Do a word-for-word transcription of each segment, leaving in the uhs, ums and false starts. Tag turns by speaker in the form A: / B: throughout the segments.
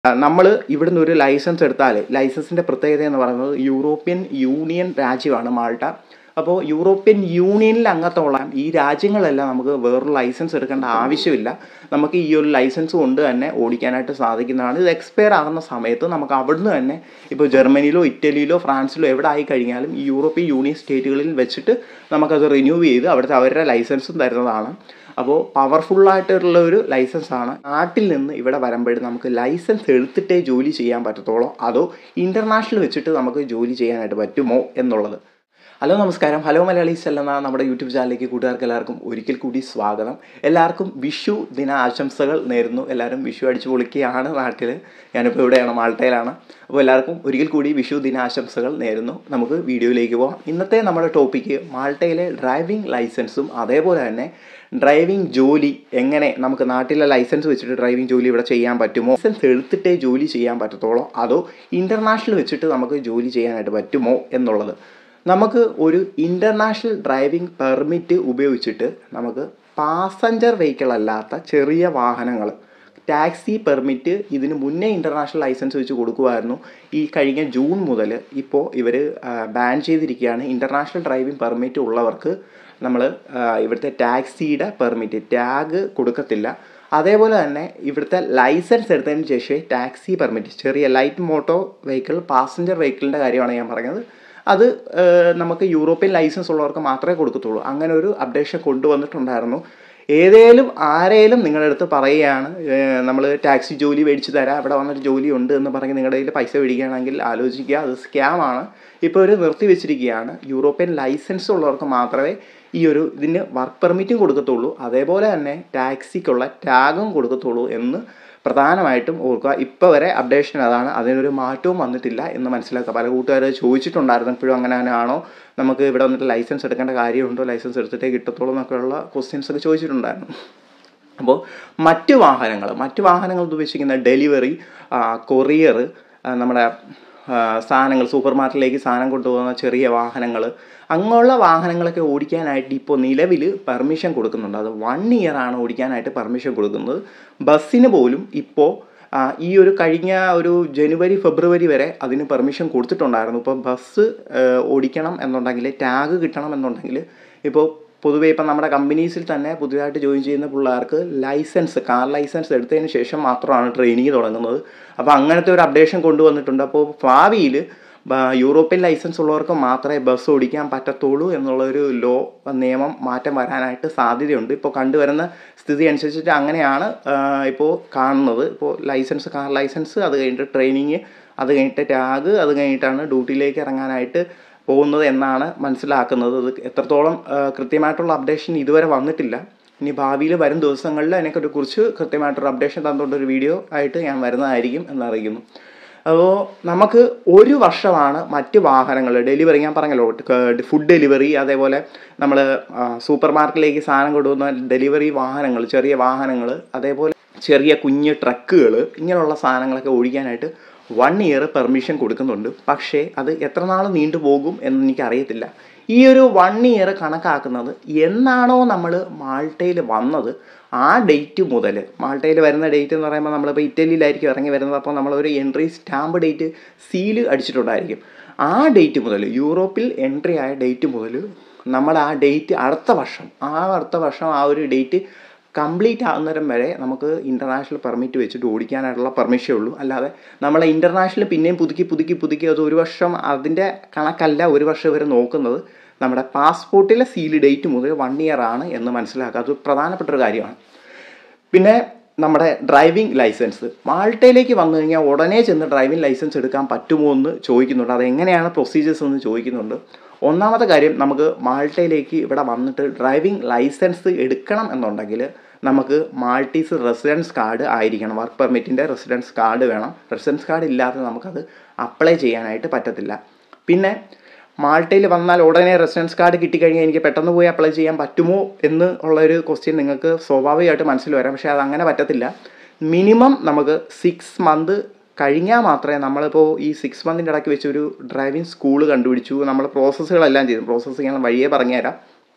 A: നമ്മൾ ഇവിടുന്ന് ഒരു ലൈസൻസ് എടുത്താൽ ലൈസൻസിൻ്റെ പ്രത്യേകത എന്ന് പറയുന്നത് യൂറോപ്യൻ യൂണിയൻ രാജ്യമാണ് മാൾട്ട. അപ്പോൾ യൂറോപ്യൻ യൂണിയനിൽ അംഗത്തുള്ള ഈ രാജ്യങ്ങളെല്ലാം നമുക്ക് വേറൊരു ലൈസൻസ് എടുക്കേണ്ട ആവശ്യമില്ല. നമുക്ക് ഈ ഒരു ലൈസൻസ് കൊണ്ട് തന്നെ ഓടിക്കാനായിട്ട് സാധിക്കുന്നതാണ്. ഇത് എക്സ്പയർ ആകുന്ന സമയത്ത് നമുക്ക് അവിടുന്ന് തന്നെ ഇപ്പോൾ ജർമ്മനിയിലോ ഇറ്റലിയിലോ ഫ്രാൻസിലോ എവിടെ ആയി കഴിഞ്ഞാലും ഈ യൂറോപ്യൻ യൂണിയൻ സ്റ്റേറ്റുകളിൽ വെച്ചിട്ട് നമുക്കത് റിന്യൂ ചെയ്ത് അവിടുത്തെ അവരുടെ ലൈസൻസും തരുന്നതാണ്. അപ്പോൾ പവർഫുള്ളായിട്ടുള്ള ഒരു ലൈസൻസാണ്. നാട്ടിൽ നിന്ന് ഇവിടെ വരുമ്പോഴും നമുക്ക് ലൈസൻസ് എടുത്തിട്ടേ ജോലി ചെയ്യാൻ പറ്റത്തുള്ളൂ, അതോ ഇൻ്റർനാഷണൽ വെച്ചിട്ട് നമുക്ക് ജോലി ചെയ്യാനായിട്ട് പറ്റുമോ എന്നുള്ളത്. ഹലോ നമസ്കാരം, ഹലോ മലയാളീസ് എന്ന നമ്മുടെ യൂട്യൂബ് ചാനലിലേക്ക് കൂട്ടുകാർക്ക് എല്ലാവർക്കും ഒരിക്കൽ കൂടി സ്വാഗതം. എല്ലാവർക്കും വിഷു ദിന ആശംസകൾ നേരുന്നു. എല്ലാവരും വിഷു അടിച്ചു പൊളിക്കുകയാണ് നാട്ടിൽ. ഞാനിപ്പോൾ ഇവിടെയാണ്, മാൾട്ടയിലാണ്. അപ്പോൾ എല്ലാവർക്കും ഒരിക്കൽ കൂടി വിഷു ദിനാശംസകൾ നേരുന്നു. നമുക്ക് വീഡിയോയിലേക്ക് പോകാം. ഇന്നത്തെ നമ്മുടെ ടോപ്പിക്ക് മാൾട്ടയിലെ ഡ്രൈവിംഗ് ലൈസൻസും അതേപോലെ തന്നെ ഡ്രൈവിംഗ് ജോലി എങ്ങനെ നമുക്ക് നാട്ടിലെ ലൈസൻസ് വെച്ചിട്ട് ഡ്രൈവിംഗ് ജോലി ഇവിടെ ചെയ്യാൻ പറ്റുമോ, ലൈസൻസ് എടുത്തിട്ടേ ജോലി ചെയ്യാൻ പറ്റത്തുള്ളൂ, അതോ ഇൻ്റർനാഷണൽ വെച്ചിട്ട് നമുക്ക് ജോലി ചെയ്യാനായിട്ട് പറ്റുമോ എന്നുള്ളത്. നമുക്ക് ഒരു ഇൻ്റർനാഷണൽ ഡ്രൈവിംഗ് പെർമിറ്റ് ഉപയോഗിച്ചിട്ട് നമുക്ക് പാസഞ്ചർ വെഹിക്കിൾ അല്ലാത്ത ചെറിയ വാഹനങ്ങൾ, ടാക്സി പെർമിറ്റ് ഇതിന് മുന്നേ ഇൻ്റർനാഷണൽ ലൈസൻസ് വെച്ച് കൊടുക്കുമായിരുന്നു. ഈ കഴിഞ്ഞ ജൂൺ മുതൽ ഇപ്പോൾ ഇവർ ബാൻ ചെയ്തിരിക്കുകയാണ്. ഇൻ്റർനാഷണൽ ഡ്രൈവിംഗ് പെർമിറ്റ് ഉള്ളവർക്ക് നമ്മൾ ഇവിടുത്തെ ടാക്സിയുടെ പെർമിറ്റ് ടാഗ് കൊടുക്കത്തില്ല. അതേപോലെ തന്നെ ഇവിടുത്തെ ലൈസൻസ് എടുത്തതിന് ശേഷമേ ടാക്സി പെർമിറ്റ്, ചെറിയ ലൈറ്റ് മോട്ടോ വെഹിക്കിൾ പാസഞ്ചർ വെഹിക്കിളിൻ്റെ കാര്യമാണ് ഞാൻ പറഞ്ഞത്, അത് നമുക്ക് യൂറോപ്യൻ ലൈസൻസ് ഉള്ളവർക്ക് മാത്രമേ കൊടുക്കത്തുള്ളൂ. അങ്ങനെ ഒരു അപ്ഡേഷൻ കൊണ്ടുവന്നിട്ടുണ്ടായിരുന്നു. ഏതേലും ആരേലും നിങ്ങളുടെ അടുത്ത് പറയുകയാണ് നമ്മൾ ടാക്സി ജോലി മേടിച്ച് തരാം, ഇവിടെ വന്നൊരു ജോലി ഉണ്ട് എന്ന് പറഞ്ഞ് നിങ്ങളുടെ കയ്യിൽ പൈസ മേടിക്കുകയാണെങ്കിൽ ആലോചിക്കുക, അത് സ്കാമാണ്. ഇപ്പോൾ ഒരു നിർത്തി വെച്ചിരിക്കുകയാണ്. യൂറോപ്യൻ ലൈസൻസ് ഉള്ളവർക്ക് മാത്രമേ ഈ ഒരു ഇതിന് വർക്ക് പെർമിറ്റും കൊടുക്കത്തുള്ളൂ, അതേപോലെ തന്നെ ടാക്സിക്കുള്ള ടാഗും കൊടുക്കത്തുള്ളൂ എന്ന് പ്രധാനമായിട്ടും ഓർക്കുക. ഇപ്പോൾ വരെ അപ്ഡേഷൻ അതാണ്, അതിനൊരു മാറ്റവും വന്നിട്ടില്ല എന്ന് മനസ്സിലാക്കുക. പല കൂട്ടുകാർ ചോദിച്ചിട്ടുണ്ടായിരുന്നു ഇപ്പോഴും അങ്ങനെ തന്നെയാണോ, നമുക്ക് ഇവിടെ വന്നിട്ട് ലൈസൻസ് എടുക്കേണ്ട കാര്യമുണ്ടോ, ലൈസൻസ് എടുത്തിട്ടേ കിട്ടത്തുള്ളൂ എന്നൊക്കെയുള്ള ക്വസ്റ്റ്യൻസ് ഒക്കെ ചോദിച്ചിട്ടുണ്ടായിരുന്നു. അപ്പോൾ മറ്റ് വാഹനങ്ങൾ മറ്റ് വാഹനങ്ങൾ ഉദ്ദേശിക്കുന്ന ഡെലിവറി, കൊറിയർ, നമ്മുടെ സാധനങ്ങൾ സൂപ്പർ മാർക്കറ്റിലേക്ക് സാധനം കൊണ്ടുപോകുന്ന ചെറിയ വാഹനങ്ങൾ, അങ്ങനെയുള്ള വാഹനങ്ങളൊക്കെ ഓടിക്കാനായിട്ട് ഇപ്പോൾ നിലവിൽ പെർമിഷൻ കൊടുക്കുന്നുണ്ട്. അത് വൺ ഇയർ ആണ് ഓടിക്കാനായിട്ട് പെർമിഷൻ കൊടുക്കുന്നത്. ബസ്സിന് പോലും ഇപ്പോൾ ഈ ഒരു കഴിഞ്ഞ ഒരു ജനുവരി ഫെബ്രുവരി വരെ അതിന് പെർമിഷൻ കൊടുത്തിട്ടുണ്ടായിരുന്നു. ഇപ്പോൾ ബസ് ഓടിക്കണം എന്നുണ്ടെങ്കിൽ, ടാഗ് കിട്ടണം എന്നുണ്ടെങ്കിൽ, ഇപ്പോൾ പൊതുവേ ഇപ്പം നമ്മുടെ കമ്പനീസിൽ തന്നെ പുതിയതായിട്ട് ജോയിൻ ചെയ്യുന്ന പിള്ളേർക്ക് ലൈസൻസ് കാർ ലൈസൻസ് എടുത്തതിന് ശേഷം മാത്രമാണ് ട്രെയിനിങ് തുടങ്ങുന്നത്. അപ്പോൾ അങ്ങനത്തെ ഒരു അപ്ഡേഷൻ കൊണ്ടുവന്നിട്ടുണ്ട്. അപ്പോൾ ഭാവിയിൽ യൂറോപ്യൻ ലൈസൻസ് ഉള്ളവർക്ക് മാത്രമേ ബസ് ഓടിക്കാൻ പറ്റത്തുള്ളൂ എന്നുള്ളൊരു ലോ നിയമം മാറ്റം വരാനായിട്ട് സാധ്യതയുണ്ട്. ഇപ്പോൾ കണ്ടുവരുന്ന സ്ഥിതി അനുസരിച്ചിട്ട് അങ്ങനെയാണ് ഇപ്പോൾ കാണുന്നത്. ഇപ്പോൾ ലൈസൻസ് കാർ ലൈസൻസ്, അത് കഴിഞ്ഞിട്ട് ട്രെയിനിങ്, അത് കഴിഞ്ഞിട്ട് ടാഗ്, അത് കഴിഞ്ഞിട്ടാണ് ഡ്യൂട്ടിയിലേക്ക് ഇറങ്ങാനായിട്ട് പോകുന്നത് എന്നാണ് മനസ്സിലാക്കുന്നത്. അത് എത്രത്തോളം കൃത്യമായിട്ടുള്ള അപ്ഡേഷൻ ഇതുവരെ വന്നിട്ടില്ല. ഇനി ഭാവിയിൽ വരും ദിവസങ്ങളിൽ അതിനെക്കുറിച്ച് കൃത്യമായിട്ടൊരു അപ്ഡേഷൻ തന്നുകൊണ്ടൊരു വീഡിയോ ആയിട്ട് ഞാൻ വരുന്നതായിരിക്കും എന്നറിയിക്കുന്നു. അപ്പോൾ നമുക്ക് ഒരു വർഷമാണ് മറ്റ് വാഹനങ്ങൾ ഡെലിവറി, ഞാൻ പറഞ്ഞല്ലോ ഫുഡ് ഡെലിവറി, അതേപോലെ നമ്മൾ സൂപ്പർ മാർക്കറ്റിലേക്ക് സാധനം കൊണ്ടുപോകുന്ന ഡെലിവറി വാഹനങ്ങൾ, ചെറിയ വാഹനങ്ങൾ, അതേപോലെ ചെറിയ കുഞ്ഞ് ട്രക്കുകൾ, ഇങ്ങനെയുള്ള സാധനങ്ങളൊക്കെ ഓടിക്കാനായിട്ട് വൺ ഇയർ പെർമിഷൻ കൊടുക്കുന്നുണ്ട്. പക്ഷേ അത് എത്ര നാൾ നീണ്ടുപോകും എന്ന് എനിക്കറിയത്തില്ല. ഈ ഒരു വൺ ഇയർ കണക്കാക്കുന്നത് എന്നാണോ നമ്മൾ മാൾട്ടയിൽ വന്നത് ആ ഡേറ്റ് മുതൽ. മാൾട്ടയിൽ വരുന്ന ഡേറ്റ് എന്ന് പറയുമ്പോൾ നമ്മളിപ്പോൾ ഇറ്റലിയിലായിരിക്കും ഇറങ്ങി വരുന്നത്. അപ്പോൾ നമ്മളൊരു എൻട്രി സ്റ്റാമ്പ് ഡേറ്റ് സീല് അടിച്ചിട്ടുണ്ടായിരിക്കും. ആ ഡേറ്റ് മുതൽ, യൂറോപ്പിൽ എൻട്രി ആയ ഡേറ്റ് മുതൽ നമ്മൾ ആ ഡേറ്റ് അടുത്ത വർഷം ആ അടുത്ത വർഷം ആ ഒരു ഡേറ്റ് കംപ്ലീറ്റ് ആകുന്നേരം വരെ നമുക്ക് ഇൻ്റർനാഷണൽ പെർമിറ്റ് വെച്ചിട്ട് ഓടിക്കാനായിട്ടുള്ള പെർമിഷനേ ഉള്ളൂ. അല്ലാതെ നമ്മളെ ഇൻ്റർനാഷണൽ പിന്നെയും പുതുക്കി പുതുക്കി പുതുക്കി അത് ഒരു വർഷം, അതിൻ്റെ കണക്കല്ല ഒരു വർഷം വരെ നോക്കുന്നത്. നമ്മുടെ പാസ്പോർട്ടിലെ സീൽ ഡേറ്റ് മുതൽ വൺ ഇയർ ആണ് എന്ന് മനസ്സിലാക്കുക. അത് പ്രധാനപ്പെട്ടൊരു കാര്യമാണ്. പിന്നെ നമ്മുടെ ഡ്രൈവിംഗ് ലൈസൻസ്, മാൾട്ടയിലേക്ക് വന്നു കഴിഞ്ഞാൽ ഉടനെ ചെന്ന് ഡ്രൈവിംഗ് ലൈസൻസ് എടുക്കാൻ പറ്റുമോ എന്ന് ചോദിക്കുന്നുണ്ട്. അതെങ്ങനെയാണ് പ്രൊസീജിയേഴ്സ് എന്ന് ചോദിക്കുന്നുണ്ട്. ഒന്നാമത്തെ കാര്യം, നമുക്ക് മാൾട്ടയിലേക്ക് ഇവിടെ വന്നിട്ട് ഡ്രൈവിംഗ് ലൈസൻസ് എടുക്കണം എന്നുണ്ടെങ്കിൽ നമുക്ക് മാൾട്ടീസ് റെസിഡൻസ് കാർഡ് ആയിരിക്കണം. വർക്ക് പെർമിറ്റിൻ്റെ റെസിഡൻസ് കാർഡ് വേണം. റെസിഡൻസ് കാർഡ് ഇല്ലാതെ നമുക്കത് അപ്ലൈ ചെയ്യാനായിട്ട് പറ്റത്തില്ല. പിന്നെ മാൾട്ടയിൽ വന്നാൽ ഉടനെ റെസിഡൻസ് കാർഡ് കിട്ടിക്കഴിഞ്ഞാൽ എനിക്ക് പെട്ടെന്ന് പോയി അപ്ലൈ ചെയ്യാൻ പറ്റുമോ എന്ന് ഉള്ളൊരു ക്വസ്റ്റ്യൻ നിങ്ങൾക്ക് സ്വാഭാവികമായിട്ട് മനസ്സിൽ വരാം. പക്ഷേ അതങ്ങനെ പറ്റത്തില്ല. മിനിമം നമുക്ക് സിക്സ് മന്ത് കഴിഞ്ഞാൽ മാത്രമേ, നമ്മളിപ്പോൾ ഈ സിക്സ് മന്തിൻ്റെ ഇടയ്ക്ക് വെച്ച് ഒരു ഡ്രൈവിംഗ് സ്കൂൾ കണ്ടുപിടിച്ചു, നമ്മൾ പ്രോസസ്സുകളെല്ലാം ചെയ്തു. പ്രോസസ്സ് ചെയ്യാൻ വഴിയേ പറഞ്ഞുതരാം.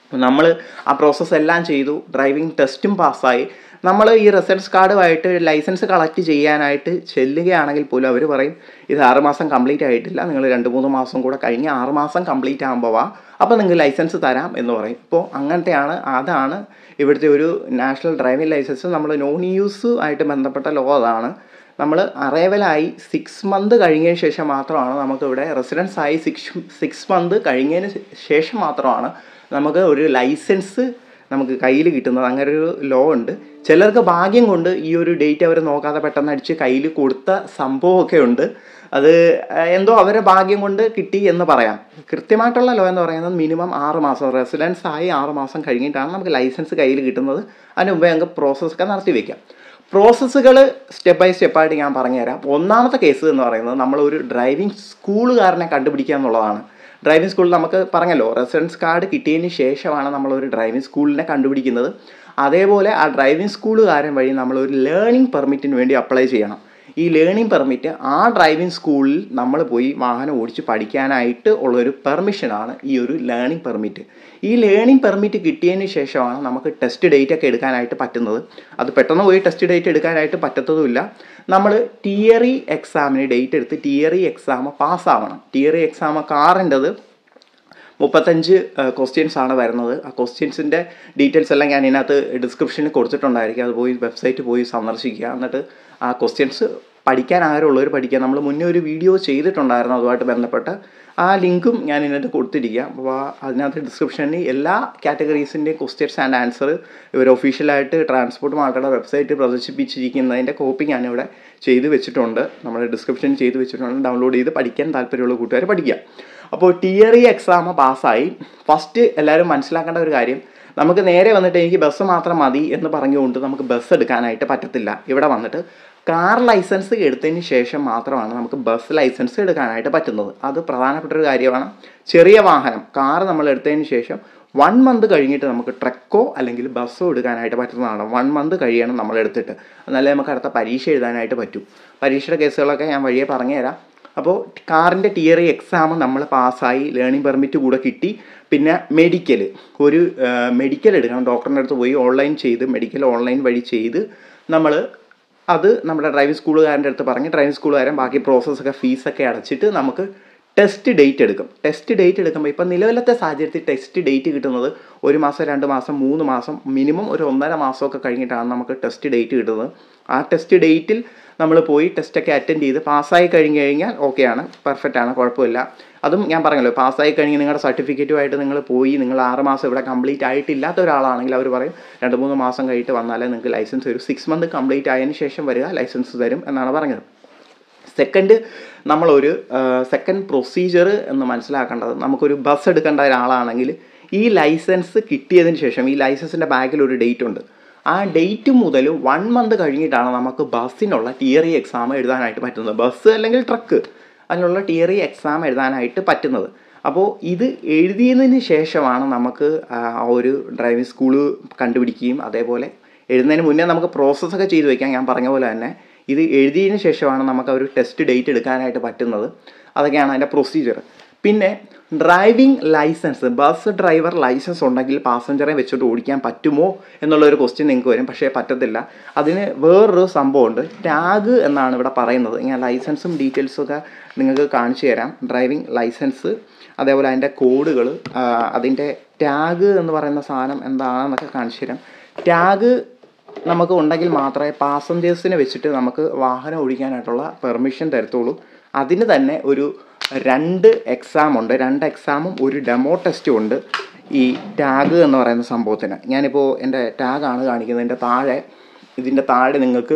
A: നമ്മൾ ആ പ്രോസസ്സ് എല്ലാം ചെയ്തു, ഡ്രൈവിംഗ് ടെസ്റ്റും പാസ്സായി. നമ്മൾ ഈ റെസിഡൻസ് കാർഡുമായിട്ട് ലൈസൻസ് കളക്ട് ചെയ്യാനായിട്ട് ചെല്ലുകയാണെങ്കിൽ പോലും അവർ പറയും ഇത് ആറ് മാസം കംപ്ലീറ്റ് ആയിട്ടില്ല, നിങ്ങൾ രണ്ട് മൂന്ന് മാസം കൂടെ കഴിഞ്ഞ് ആറ് മാസം കംപ്ലീറ്റ് ആകുമ്പോൾ വാ, അപ്പോൾ നിങ്ങൾക്ക് ലൈസൻസ് തരാം എന്ന് പറയും. ഇപ്പോൾ അങ്ങനത്തെയാണ്, അതാണ് ഇവിടുത്തെ ഒരു നാഷണൽ ഡ്രൈവിംഗ് ലൈസൻസ്. നമ്മൾ നോൺ യൂസ് ആയിട്ട് ബന്ധപ്പെട്ട ലോ അതാണ്. നമ്മൾ അറൈവലായി സിക്സ് മന്ത് കഴിഞ്ഞതിന് ശേഷം മാത്രമാണ് നമുക്കിവിടെ റെസിഡൻസ് ആയി സിക്സ് സിക്സ് മന്ത് കഴിഞ്ഞതിന് ശേഷം മാത്രമാണ് നമുക്ക് ഒരു ലൈസൻസ് നമുക്ക് കയ്യിൽ കിട്ടുന്നത്. അങ്ങനെ ഒരു ലോ ഉണ്ട്. ചിലർക്ക് ഭാഗ്യം കൊണ്ട് ഈ ഒരു ഡേറ്റ് അവർ നോക്കാതെ പെട്ടെന്ന് അടിച്ച് കയ്യിൽ കൊടുത്ത സംഭവമൊക്കെ ഉണ്ട്. അത് എന്തോ അവരുടെ ഭാഗ്യം കൊണ്ട് കിട്ടി എന്ന് പറയാം. കൃത്യമായിട്ടുള്ള ലോ എന്ന് പറയുന്നത് മിനിമം ആറ് മാസം റെസിഡൻസ് ആയി ആറ് മാസം കഴിഞ്ഞിട്ടാണ് നമുക്ക് ലൈസൻസ് കയ്യിൽ കിട്ടുന്നത്. അതിന് മുമ്പേ നമുക്ക് പ്രോസസ്സൊക്കെ നടത്തി വയ്ക്കാം. പ്രോസസ്സുകൾ സ്റ്റെപ്പ് ബൈ സ്റ്റെപ്പായിട്ട് ഞാൻ പറഞ്ഞുതരാം. ഒന്നാമത്തെ കേസ് എന്ന് പറയുന്നത് നമ്മളൊരു ഡ്രൈവിംഗ് സ്കൂളുകാരനെ കണ്ടുപിടിക്കുക എന്നുള്ളതാണ്. ഡ്രൈവിംഗ് സ്കൂളിൽ നമുക്ക് പറഞ്ഞല്ലോ റെസിഡൻസ് കാർഡ് കിട്ടിയതിന് ശേഷമാണ് നമ്മളൊരു ഡ്രൈവിംഗ് സ്കൂളിനെ കണ്ടുപിടിക്കുന്നത്. അതേപോലെ ആ ഡ്രൈവിംഗ് സ്കൂളുകാരൻ വഴി നമ്മളൊരു ലേണിംഗ് പെർമിറ്റിന് വേണ്ടി അപ്ലൈ ചെയ്യണം. ഈ ലേണിംഗ് പെർമിറ്റ് ആ ഡ്രൈവിംഗ് സ്കൂളിൽ നമ്മൾ പോയി വാഹനം ഓടിച്ച് പഠിക്കാനായിട്ട് ഉള്ളൊരു പെർമിഷനാണ് ഈ ഒരു ലേണിംഗ് പെർമിറ്റ്. ഈ ലേണിംഗ് പെർമിറ്റ് കിട്ടിയതിന് ശേഷമാണ് നമുക്ക് ടെസ്റ്റ് ഡേറ്റ് ഒക്കെ എടുക്കാനായിട്ട് പറ്റുന്നത്. അത് പെട്ടെന്ന് പോയി ടെസ്റ്റ് ഡേറ്റ് എടുക്കാനായിട്ട് പറ്റത്തതുമില്ല. നമ്മൾ തിയറി എക്സാമിന് ഡേറ്റ് എടുത്ത് തിയറി എക്സാം പാസ്സാവണം. തിയറി എക്സാം കാറിൻ്റെത് മുപ്പത്തഞ്ച് ക്വസ്റ്റ്യൻസ് ആണ് വരുന്നത്. ആ ക്വസ്റ്റ്യൻസിൻ്റെ ഡീറ്റെയിൽസ് എല്ലാം ഞാൻ ഇതിനകത്ത് ഡിസ്ക്രിപ്ഷനിൽ കൊടുത്തിട്ടുണ്ടായിരിക്കും. അത് പോയി വെബ്സൈറ്റ് പോയി സന്ദർശിക്കുക. എന്നിട്ട് ആ ക്വസ്റ്റ്യൻസ് പഠിക്കാൻ ആരുള്ളവർ പഠിക്കുക. നമ്മൾ മുന്നേ ഒരു വീഡിയോ ചെയ്തിട്ടുണ്ടായിരുന്നു അതുമായിട്ട് ബന്ധപ്പെട്ട്. ആ ലിങ്കും ഞാൻ ഇതിനകത്ത് കൊടുത്തിരിക്കുക. അപ്പോൾ അതിനകത്ത് ഡിസ്ക്രിപ്ഷനിൽ എല്ലാ കാറ്റഗറീസിൻ്റെയും ക്വസ്റ്റ്യൻസ് ആൻഡ് ആൻസർ ഇവർ ഒഫീഷ്യലായിട്ട് ട്രാൻസ്പോർട്ട് മാർക്കറ്റുടെ വെബ്സൈറ്റ് പ്രദർശിപ്പിച്ചിരിക്കുന്നതിൻ്റെ കോപ്പി ഞാനിവിടെ ചെയ്ത് വെച്ചിട്ടുണ്ട്. നമ്മൾ ഡിസ്ക്രിപ്ഷനിൽ ചെയ്ത് വെച്ചിട്ടുണ്ട്. ഡൗൺലോഡ് ചെയ്ത് പഠിക്കാൻ താല്പര്യമുള്ള കൂട്ടുകാർ പഠിക്കുക. അപ്പോൾ തിയറി എക്സാം പാസ്സായി. ഫസ്റ്റ് എല്ലാവരും മനസ്സിലാക്കേണ്ട ഒരു കാര്യം, നമുക്ക് നേരെ വന്നിട്ട് എനിക്ക് ബസ് മാത്രം മതി എന്ന് പറഞ്ഞുകൊണ്ട് നമുക്ക് ബസ് എടുക്കാനായിട്ട് പറ്റത്തില്ല. ഇവിടെ വന്നിട്ട് കാർ ലൈസൻസ് എടുത്തതിന് ശേഷം മാത്രമാണ് നമുക്ക് ബസ് ലൈസൻസ് എടുക്കാനായിട്ട് പറ്റുന്നത്. അത് പ്രധാനപ്പെട്ട ഒരു കാര്യമാണ്. ചെറിയ വാഹനം കാർ നമ്മൾ എടുത്തതിന് ശേഷം വൺ മന്ത് കഴിഞ്ഞിട്ട് നമുക്ക് ട്രക്കോ അല്ലെങ്കിൽ ബസ്സോ എടുക്കാനായിട്ട് പറ്റുന്നതാണ്. വൺ മന്ത് കഴിയണം നമ്മൾ എടുത്തിട്ട്, എന്നാലേ നമുക്ക് അടുത്ത പരീക്ഷ എഴുതാനായിട്ട് പറ്റൂ. പരീക്ഷയുടെ കേസുകളൊക്കെ ഞാൻ വഴിയെ പറഞ്ഞുതരാം. അപ്പോൾ കാറിൻ്റെ തിയറി എക്സാം നമ്മൾ പാസ്സായി, ലേണിംഗ് പെർമിറ്റ് കൂടെ കിട്ടി. പിന്നെ മെഡിക്കൽ, ഒരു മെഡിക്കൽ എടുക്കണം. ഡോക്ടറിൻ്റെ അടുത്ത് പോയി ഓൺലൈൻ ചെയ്ത് മെഡിക്കൽ ഓൺലൈൻ വഴി ചെയ്ത് നമ്മൾ അത് നമ്മുടെ ഡ്രൈവിംഗ് സ്കൂളുകാരൻ്റെ അടുത്ത് പറഞ്ഞ് ഡ്രൈവിംഗ് സ്കൂളുകാരൻ ബാക്കി പ്രോസസ്സൊക്കെ ഫീസൊക്കെ അടച്ചിട്ട് നമുക്ക് ടെസ്റ്റ് ഡേറ്റ് എടുക്കും. ടെസ്റ്റ് ഡേറ്റ് എടുക്കുമ്പോൾ ഇപ്പം നിലവിലത്തെ സാഹചര്യത്തിൽ ടെസ്റ്റ് ഡേറ്റ് കിട്ടുന്നത് ഒരു മാസം രണ്ട് മാസം മൂന്ന് മാസം മിനിമം ഒരു ഒന്നര മാസമൊക്കെ കഴിഞ്ഞിട്ടാണ് നമുക്ക് ടെസ്റ്റ് ഡേറ്റ് കിട്ടുന്നത്. ആ ടെസ്റ്റ് ഡേറ്റിൽ നമ്മൾ പോയി ടെസ്റ്റൊക്കെ അറ്റൻഡ് ചെയ്ത് പാസ്സായി കഴിഞ്ഞ് കഴിഞ്ഞാൽ ഓക്കെയാണ്, പെർഫെക്റ്റ് ആണ്, കുഴപ്പമില്ല. അതും ഞാൻ പറഞ്ഞല്ലോ, പാസ്സായി കഴിഞ്ഞ് നിങ്ങളുടെ സർട്ടിഫിക്കറ്റുമായിട്ട് നിങ്ങൾ പോയി നിങ്ങൾ ആറ് മാസം ഇവിടെ കംപ്ലീറ്റ് ആയിട്ടില്ലാത്ത ഒരാളാണെങ്കിൽ അവർ പറയും രണ്ട് മൂന്ന് മാസം കഴിഞ്ഞിട്ട് വന്നാലേ നിങ്ങൾക്ക് ലൈസൻസ് വരും. സിക്സ് മന്ത് കംപ്ലീറ്റ് ആയതിനു ശേഷം വരിക, ലൈസൻസ് തരും എന്നാണ് പറഞ്ഞത്. സെക്കൻഡ്, നമ്മളൊരു സെക്കൻഡ് പ്രൊസീജിയർ എന്ന് മനസ്സിലാക്കേണ്ടത്, നമുക്കൊരു ബസ് എടുക്കേണ്ട ഒരാളാണെങ്കിൽ ഈ ലൈസൻസ് കിട്ടിയതിന് ശേഷം ഈ ലൈസൻസിൻ്റെ ബാക്കിൽ ഒരു ഡേറ്റ് ഉണ്ട്. ആ ഡേറ്റ് മുതൽ വൺ മന്ത് കഴിഞ്ഞിട്ടാണ് നമുക്ക് ബസ്സിനുള്ള തിയറി എക്സാം എഴുതാനായിട്ട് പറ്റുന്നത്. ബസ് അല്ലെങ്കിൽ ട്രക്ക് അതിനുള്ള തിയറി എക്സാം എഴുതാനായിട്ട് പറ്റുന്നത്. അപ്പോൾ ഇത് എഴുതിയതിന് ശേഷമാണ് നമുക്ക് ആ ഒരു ഡ്രൈവിംഗ് സ്കൂള് കണ്ടുപിടിക്കുകയും അതേപോലെ എഴുതുന്നതിന് മുന്നേ നമുക്ക് പ്രോസസ്സൊക്കെ ചെയ്ത് വയ്ക്കാം. ഞാൻ പറഞ്ഞ പോലെ തന്നെ ഇത് എഴുതിയതിന് ശേഷമാണ് നമുക്ക് ഒരു ടെസ്റ്റ് ഡേറ്റ് എടുക്കാനായിട്ട് പറ്റുന്നത്. അതൊക്കെയാണ് അതിൻ്റെ പ്രൊസീജിയർ. പിന്നെ driving licence, bus driver licence ഉണ്ടെങ്കിൽ പാസഞ്ചറെ വെച്ചിട്ട് ഓടിക്കാൻ പറ്റുമോ എന്നുള്ളൊരു ക്വസ്റ്റ്യൻ നിങ്ങൾക്ക് വരും. പക്ഷേ പറ്റത്തില്ല. അതിന് വേറൊരു സംഭവമുണ്ട്, ടാഗ് എന്നാണ് ഇവിടെ പറയുന്നത്. ഞാൻ ലൈസൻസും ഡീറ്റെയിൽസും ഒക്കെ നിങ്ങൾക്ക് കാണിച്ചു തരാം. ഡ്രൈവിംഗ് ലൈസൻസ് അതേപോലെ അതിൻ്റെ കോഡുകൾ, അതിൻ്റെ ടാഗ് എന്ന് പറയുന്ന സാധനം എന്താണെന്നൊക്കെ കാണിച്ചു തരാം. ടാഗ് നമുക്ക് ഉണ്ടെങ്കിൽ മാത്രമേ പാസഞ്ചേഴ്സിനെ വെച്ചിട്ട് നമുക്ക് വാഹനം ഓടിക്കാനായിട്ടുള്ള പെർമിഷൻ തരത്തുള്ളൂ. അതിന് തന്നെ ഒരു രണ്ട് എക്സാം ഉണ്ട്. രണ്ട് എക്സാമും ഒരു ഡെമോ ടെസ്റ്റും ഉണ്ട് ഈ ടാഗ് എന്ന് പറയുന്ന സംഭവത്തിന്. ഞാനിപ്പോൾ എൻ്റെ ടാഗാണ് കാണിക്കുന്നത്. എൻ്റെ താഴെ ഇതിൻ്റെ താഴെ നിങ്ങൾക്ക്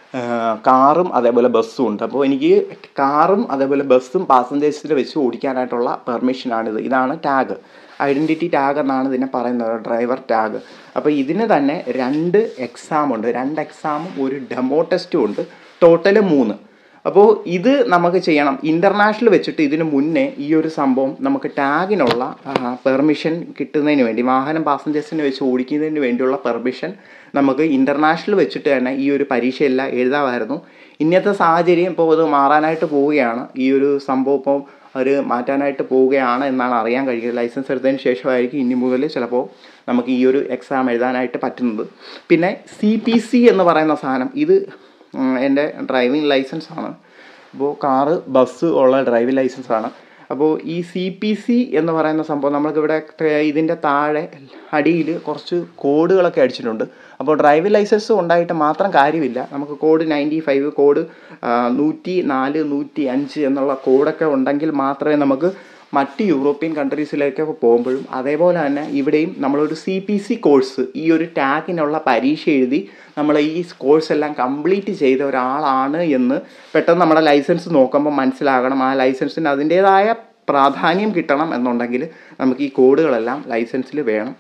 A: കാറും അതേപോലെ ബസ്സും ഉണ്ട്. അപ്പോൾ എനിക്ക് കാറും അതേപോലെ ബസ്സും പാസഞ്ചേഴ്സിൽ വെച്ച് ഓടിക്കാനായിട്ടുള്ള പെർമിഷനാണിത്. ഇതാണ് ടാഗ്, ഐഡൻറ്റിറ്റി ടാഗ് എന്നാണ് ഇതിനെ പറയുന്നത്, ഡ്രൈവർ ടാഗ്. അപ്പോൾ ഇതിന് തന്നെ രണ്ട് എക്സാമുണ്ട്. രണ്ട് എക്സാമും ഒരു ഡെമോ ടെസ്റ്റും ഉണ്ട്. ടോട്ടല് മൂന്ന്. അപ്പോൾ ഇത് നമുക്ക് ചെയ്യണം. ഇൻ്റർനാഷണൽ വെച്ചിട്ട് ഇതിന് മുന്നേ ഈ ഒരു സംഭവം നമുക്ക് ടാഗിനുള്ള പെർമിഷൻ കിട്ടുന്നതിന് വേണ്ടി, വാഹനം പാസഞ്ചേഴ്സിനെ വെച്ച് ഓടിക്കുന്നതിന് വേണ്ടിയുള്ള പെർമിഷൻ നമുക്ക് ഇൻ്റർനാഷണൽ വെച്ചിട്ട് തന്നെ ഈ ഒരു പരീക്ഷയെല്ലാം എഴുതാമായിരുന്നു. ഇന്നത്തെ സാഹചര്യം ഇപ്പോൾ അത് മാറാനായിട്ട് പോവുകയാണ്. ഈ ഒരു സംഭവം ഇപ്പോൾ അവർ മാറ്റാനായിട്ട് പോവുകയാണ് എന്നാണ് അറിയാൻ കഴിയുന്നത്. ലൈസൻസ് എടുത്തതിന് ശേഷമായിരിക്കും ഇനി മുതൽ ചിലപ്പോൾ നമുക്ക് ഈ ഒരു എക്സാം എഴുതാനായിട്ട് പറ്റുന്നത്. പിന്നെ സി പി സി എന്ന് പറയുന്ന സാധനം, ഇത് എൻ്റെ ഡ്രൈവിംഗ് ലൈസൻസാണ്. അപ്പോൾ കാറ് ബസ് ഉള്ള ഡ്രൈവിംഗ് ലൈസൻസാണ്. അപ്പോൾ ഈ സി പി സി എന്ന് പറയുന്ന സംഭവം നമ്മൾക്കിവിടെ ഇതിൻ്റെ താഴെ അടിയിൽ കുറച്ച് കോഡുകളൊക്കെ അടിച്ചിട്ടുണ്ട്. അപ്പോൾ ഡ്രൈവിംഗ് ലൈസൻസ് ഉണ്ടായിട്ട് മാത്രം കാര്യമില്ല, നമുക്ക് കോഡ് നയൻറ്റി ഫൈവ് കോഡ് നൂറ്റി നാല് നൂറ്റി അഞ്ച് എന്നുള്ള കോഡൊക്കെ ഉണ്ടെങ്കിൽ മാത്രമേ നമുക്ക് മറ്റ് യൂറോപ്യൻ കൺട്രീസിലേക്കൊക്കെ പോകുമ്പോഴും അതേപോലെ തന്നെ ഇവിടെയും നമ്മളൊരു സി പി സി കോഴ്സ്, ഈ ഒരു ടാഗിനുള്ള പരീക്ഷ എഴുതി നമ്മൾ ഈ കോഴ്സ് എല്ലാം കംപ്ലീറ്റ് ചെയ്ത ഒരാളാണ് എന്ന് പെട്ടെന്ന് നമ്മുടെ ലൈസൻസ് നോക്കുമ്പോൾ മനസ്സിലാകണം. ആ ലൈസൻസിന് അതിൻ്റേതായ പ്രാധാന്യം കിട്ടണം എന്നുണ്ടെങ്കിൽ നമുക്ക് ഈ കോഡുകളെല്ലാം ലൈസൻസിൽ വേണം.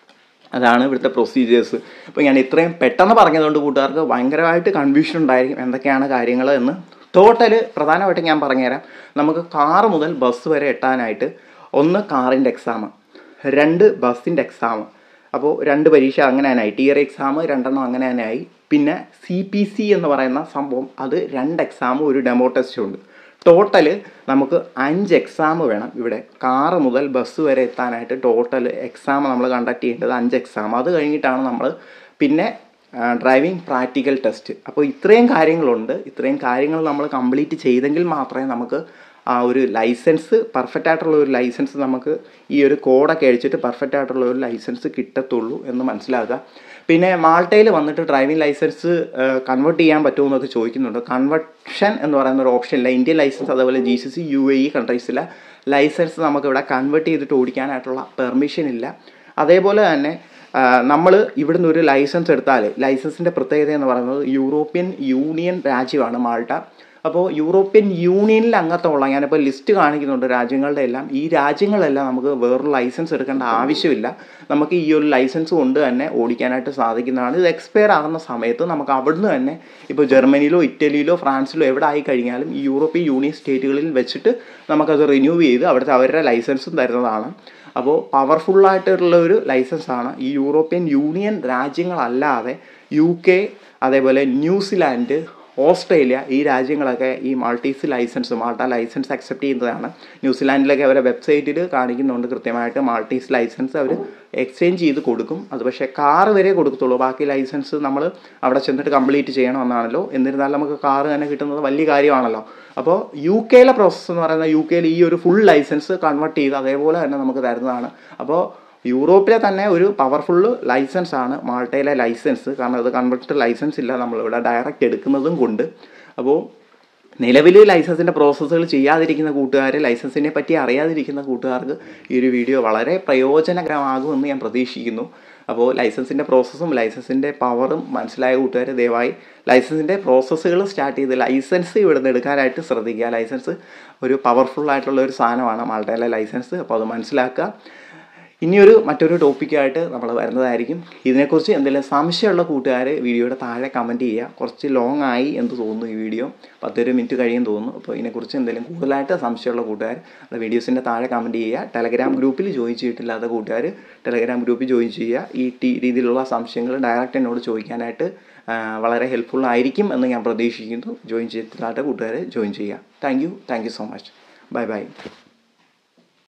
A: അതാണ് ഇവിടുത്തെ പ്രൊസീജിയേഴ്സ്. അപ്പോൾ ഞാൻ ഇത്രയും പെട്ടെന്ന് പറഞ്ഞതുകൊണ്ട് കൂട്ടുകാർക്ക് ഭയങ്കരമായിട്ട് കൺഫ്യൂഷൻ ഉണ്ടായിരിക്കും എന്തൊക്കെയാണ് കാര്യങ്ങൾ എന്ന്. ടോട്ടൽ പ്രധാനമായിട്ട് ഞാൻ പറഞ്ഞുതരാം. നമുക്ക് കാറ് മുതൽ ബസ് വരെ എത്താനായിട്ട് ഒന്ന് കാറിൻ്റെ എക്സാം, രണ്ട് ബസ്സിൻ്റെ എക്സാം. അപ്പോൾ രണ്ട് പരീക്ഷ അങ്ങനെ തന്നെ ആയി. ടിയർ എക്സാം രണ്ടെണ്ണം അങ്ങനെ തന്നെ ആയി. പിന്നെ സി പി സി എന്ന് പറയുന്ന സംഭവം, അത് രണ്ട് എക്സാമും ഒരു ഡെമോ ടെസ്റ്റും ഉണ്ട്. ടോട്ടൽ നമുക്ക് അഞ്ച് എക്സാം വേണം ഇവിടെ. കാറ് മുതൽ ബസ് വരെ എത്താനായിട്ട് ടോട്ടൽ എക്സാം നമ്മൾ കണ്ടക്ട് ചെയ്യേണ്ടത് അഞ്ച് എക്സാം. അത് കഴിഞ്ഞിട്ടാണ് നമ്മൾ പിന്നെ ഡ്രൈവിംഗ് പ്രാക്ടിക്കൽ ടെസ്റ്റ്. അപ്പോൾ ഇത്രയും കാര്യങ്ങളുണ്ട്. ഇത്രയും കാര്യങ്ങൾ നമ്മൾ കംപ്ലീറ്റ് ചെയ്തെങ്കിൽ മാത്രമേ നമുക്ക് ആ ഒരു ലൈസൻസ്, പെർഫെക്റ്റ് ആയിട്ടുള്ള ഒരു ലൈസൻസ്, നമുക്ക് ഈ ഒരു കോഡൊക്കെ അടിച്ചിട്ട് പെർഫെക്റ്റ് ആയിട്ടുള്ള ഒരു ലൈസൻസ് കിട്ടത്തുള്ളൂ എന്ന് മനസ്സിലാക്കുക. പിന്നെ മാൾട്ടയിൽ വന്നിട്ട് ഡ്രൈവിംഗ് ലൈസൻസ് കൺവേർട്ട് ചെയ്യാൻ പറ്റുമോ എന്നൊക്കെ ചോദിക്കുന്നുണ്ട്. കൺവെർഷൻ എന്ന് പറയുന്ന ഒരു ഓപ്ഷൻ ഇല്ല. ഇന്ത്യൻ ലൈസൻസ് അതേപോലെ G C C U A E കൺട്രീസിലെ ലൈസൻസ് നമുക്കിവിടെ കൺവേർട്ട് ചെയ്തിട്ട് ഓടിക്കാനായിട്ടുള്ള പെർമിഷൻ ഇല്ല. അതേപോലെ തന്നെ നമ്മൾ ഇവിടുന്ന് ഒരു ലൈസൻസ് എടുത്താൽ, ലൈസൻസിൻ്റെ പ്രത്യേകത എന്ന് പറയുന്നത് യൂറോപ്യൻ യൂണിയൻ രാജ്യമാണ് മാൾട്ട. അപ്പോൾ യൂറോപ്യൻ യൂണിയനിൽ അംഗത്വമുള്ള, ഞാനിപ്പോൾ ലിസ്റ്റ് കാണിക്കുന്നുണ്ട് രാജ്യങ്ങളുടെ എല്ലാം, ഈ രാജ്യങ്ങളെല്ലാം നമുക്ക് വേറൊരു ലൈസൻസ് എടുക്കേണ്ട ആവശ്യമില്ല. നമുക്ക് ഈ ഒരു ലൈസൻസ് കൊണ്ട് തന്നെ ഓടിക്കാനായിട്ട് സാധിക്കുന്നതാണ്. ഇത് എക്സ്പയർ ആകുന്ന സമയത്ത് നമുക്ക് അവിടുന്ന് തന്നെ, ഇപ്പോൾ ജർമ്മനിയിലോ ഇറ്റലിയിലോ ഫ്രാൻസിലോ എവിടെ ആയി കഴിഞ്ഞാലും ഈ യൂറോപ്യൻ യൂണിയൻ സ്റ്റേറ്റുകളിൽ വെച്ചിട്ട് നമുക്കത് റിന്യൂ ചെയ്ത് അവിടുത്തെ അവരുടെ ലൈസൻസും തരുന്നതാണ്. അപ്പോൾ പവർഫുള്ളായിട്ടുള്ള ഒരു ലൈസൻസാണ്. ഈ യൂറോപ്യൻ യൂണിയൻ രാജ്യങ്ങളല്ലാതെ യു കെ, അതേപോലെ ന്യൂസിലാൻഡ്, ഓസ്ട്രേലിയ, ഈ രാജ്യങ്ങളൊക്കെ ഈ Maltese licence, Malta licence accept ചെയ്യുന്നതാണ്. ന്യൂസിലാൻഡിലൊക്കെ അവരെ വെബ്സൈറ്റിൽ കാണിക്കുന്നുണ്ട് കൃത്യമായിട്ട് മാൾട്ടീസ് ലൈസൻസ് അവർ എക്സ്ചേഞ്ച് ചെയ്ത് കൊടുക്കും. അത് പക്ഷേ കാറ് വരെ കൊടുക്കത്തുള്ളൂ. ബാക്കി ലൈസൻസ് നമ്മൾ അവിടെ ചെന്നിട്ട് കംപ്ലീറ്റ് ചെയ്യണമെന്നാണല്ലോ. എന്നിരുന്നാലും നമുക്ക് കാറ് തന്നെ കിട്ടുന്നത് വലിയ കാര്യമാണല്ലോ. അപ്പോൾ യു കെയിലെ പ്രോസസ്സ് എന്ന് പറയുന്നത്, യു കെയിൽ ഈ ഒരു ഫുൾ ലൈസൻസ് കൺവേർട്ട് ചെയ്ത് അതേപോലെ തന്നെ നമുക്ക് തരുന്നതാണ്. അപ്പോൾ യൂറോപ്പിലെ തന്നെ ഒരു പവർഫുൾ ലൈസൻസ് ആണ് മാൾട്ടയിലെ ലൈസൻസ്. കാരണം അത് കൺവേർട്ട് ലൈസൻസ് ഇല്ല, നമ്മളിവിടെ ഡയറക്റ്റ് എടുക്കുന്നതും കൊണ്ട്. അപ്പോൾ നിലവിൽ ലൈസൻസിൻ്റെ പ്രോസസ്സുകൾ ചെയ്യാതിരിക്കുന്ന കൂട്ടുകാർ, ലൈസൻസിനെ പറ്റി അറിയാതിരിക്കുന്ന കൂട്ടുകാർക്ക് ഈ ഒരു വീഡിയോ വളരെ പ്രയോജനകരമാകുമെന്ന് ഞാൻ പ്രതീക്ഷിക്കുന്നു. അപ്പോൾ ലൈസൻസിൻ്റെ പ്രോസസ്സും ലൈസൻസിൻ്റെ പവറും മനസ്സിലായ കൂട്ടുകാർ ദയവായി ലൈസൻസിൻ്റെ പ്രോസസ്സുകൾ സ്റ്റാർട്ട് ചെയ്ത് ലൈസൻസ് ഇവിടുന്ന് എടുക്കാനായിട്ട് ശ്രദ്ധിക്കുക. ലൈസൻസ് ഒരു പവർഫുള്ളായിട്ടുള്ള ഒരു സാധനമാണ് മാൾട്ടയിലെ ലൈസൻസ്. അപ്പോൾ അത് മനസ്സിലാക്കുക. ഇനിയൊരു മറ്റൊരു ടോപ്പിക്കായിട്ട് നമ്മൾ വരുന്നതായിരിക്കും. ഇതിനെക്കുറിച്ച് എന്തെങ്കിലും സംശയമുള്ള കൂട്ടുകാർ വീഡിയോയുടെ താഴെ കമൻറ്റ് ചെയ്യുക. കുറച്ച് ലോങ് ആയി എന്ന് തോന്നുന്നു ഈ വീഡിയോ, പത്തൊരു മിനിറ്റ് കഴിയും തോന്നുന്നു. അപ്പോൾ ഇതിനെക്കുറിച്ച് എന്തെങ്കിലും കൂടുതലായിട്ട് സംശയമുള്ള കൂട്ടുകാർ അത് വീഡിയോസിൻ്റെ താഴെ കമൻറ്റ് ചെയ്യുക. ടെലഗ്രാം ഗ്രൂപ്പിൽ ജോയിൻ ചെയ്തിട്ടില്ലാത്ത കൂട്ടുകാർ ടെലഗ്രാം ഗ്രൂപ്പിൽ ജോയിൻ ചെയ്യുക. ഈ ടി രീതിയിലുള്ള സംശയങ്ങൾ ഡയറക്റ്റ് എന്നോട് ചോദിക്കാനായിട്ട് വളരെ ഹെൽപ്ഫുൾ ആയിരിക്കും എന്ന് ഞാൻ പ്രതീക്ഷിക്കുന്നു. ജോയിൻ ചെയ്തിട്ടില്ലാത്ത കൂട്ടുകാർ ജോയിൻ ചെയ്യുക. Thank you thank you so much. Bye by.